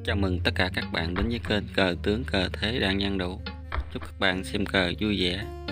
Chào mừng tất cả các bạn đến với kênh Cờ Tướng Cờ Thế Đan Nhân Đủ. Chúc các bạn xem cờ vui vẻ.